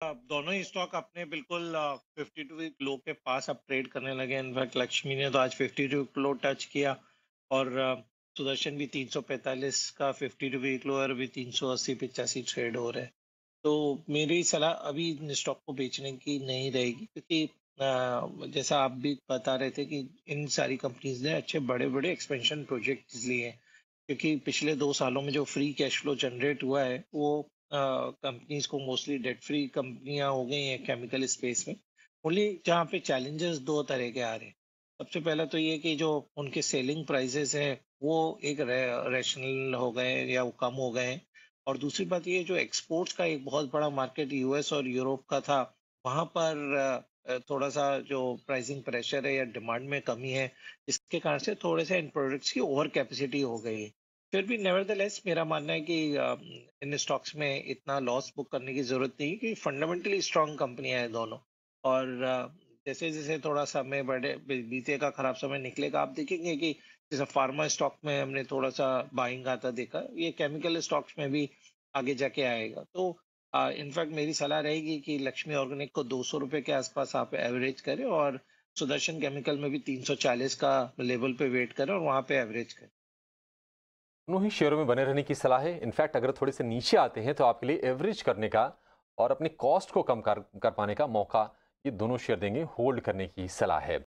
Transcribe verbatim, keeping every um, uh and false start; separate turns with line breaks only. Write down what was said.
अ, दोनों ही स्टॉक अपने बिल्कुल फिफ्टी टू वीक लो के पास अब ट्रेड करने लगे। इनफैक्ट लक्ष्मी ने तो आज fifty two week low touch किया और अ, सुदर्शन भी तीन सौ पैंतालीस का फिफ्टी टू वीक लो और अभी तीन सौ अस्सी पिचासी ट्रेड हो रहे हैं। तो मेरी सलाह अभी इन स्टॉक को बेचने की नहीं रहेगी, क्योंकि अ, जैसा आप भी बता रहे थे कि इन सारी कंपनीज ने अच्छे बड़े बड़े एक्सपेंशन प्रोजेक्ट्स लिए हैं, क्योंकि पिछले दो सालों में जो फ्री कैश फ्लो जनरेट हुआ है वो कंपनीज को मोस्टली डेट फ्री कंपनियां हो गई हैं केमिकल स्पेस में। ओनली जहाँ पे चैलेंजेस दो तरह के आ रहे हैं। सबसे पहला तो ये कि जो उनके सेलिंग प्राइसेस हैं वो एक रैशनल हो गए हैं या वो कम हो गए हैं। और दूसरी बात ये, जो एक्सपोर्ट्स का एक बहुत बड़ा मार्केट यूएस और यूरोप का था, वहां पर अ, थोड़ा सा जो प्राइसिंग प्रेशर है या डिमांड में कमी है, इसके कारण से थोड़े से इन प्रोडक्ट्स की ओवर कैपेसिटी हो गई है। फिर भी नेवरदलेस मेरा मानना है कि अ, इन स्टॉक्स में इतना लॉस बुक करने की जरूरत नहीं है, क्योंकि फंडामेंटली स्ट्रांग कंपनियां हैं दोनों। और अ, जैसे जैसे थोड़ा समय बढ़े बी- बीतेगा, खराब समय निकलेगा, आप देखेंगे कि जैसे फार्मा स्टॉक में हमने थोड़ा सा बाइंग आता देखा, ये केमिकल स्टॉक्स में भी आगे जाके आएगा। तो इनफैक्ट मेरी सलाह रहेगी कि लक्ष्मी ऑर्गेनिक को दो सौ रुपए के आसपास आप एवरेज करें, और सुदर्शन केमिकल में भी तीन सौ चालीस का लेवल पे वेट करें और वहां पे एवरेज करें।
दोनों ही शेयरों में बने रहने की सलाह है। इनफैक्ट अगर थोड़े से नीचे आते हैं तो आपके लिए एवरेज करने का और अपनी कॉस्ट को कम कर कर पाने का मौका ये दोनों शेयर देंगे। होल्ड करने की सलाह है।